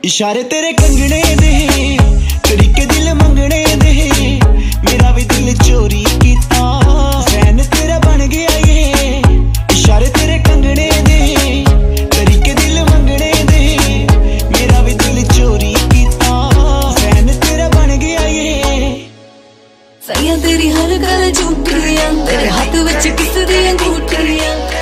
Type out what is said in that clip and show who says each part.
Speaker 1: इशारे तेरे कंगने दे तरीके दिल मंगने दे, मेरा भी दिल चोरी कीता फैन तेरा बन गया ये। इशारे तेरे कंगने दे तरीके दिल मंगने दे, मेरा भी दिल चोरी कीता फैन तेरा बन गया ये।
Speaker 2: सैया तेरी हर गल झूठियां, तेरे हाथ विच किस दी अंगूठियां।